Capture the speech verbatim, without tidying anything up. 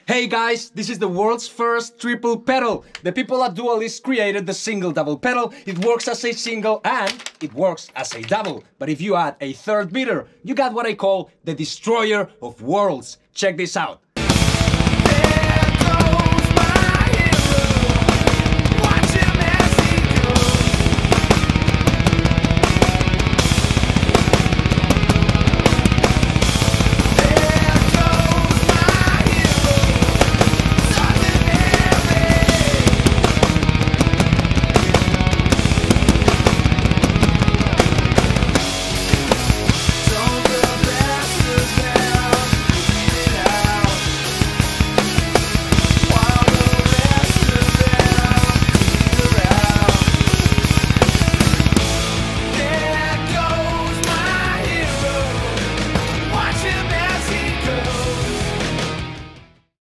Hey guys, this is the world's first triple pedal. The people at Dualist created the single double pedal. It works as a single and it works as a double. But if you add a third beater, you got what I call the destroyer of worlds. Check this out.